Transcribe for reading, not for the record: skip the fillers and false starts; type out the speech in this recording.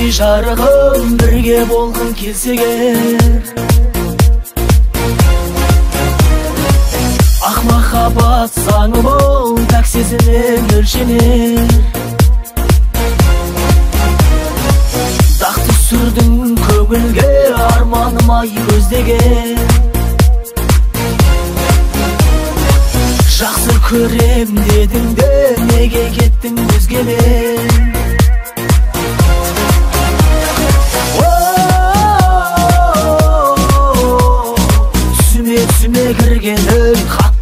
ей жарығым, бірге болғың келсе егер. Ақ махаббат заңы бол, пәк сезіммен өлшенер. Дақ түсірдің көңілге, арманым-ай көздеген. Жақсы көрем дедің де, неге кеттің өзгемен? Түсіме кіргенің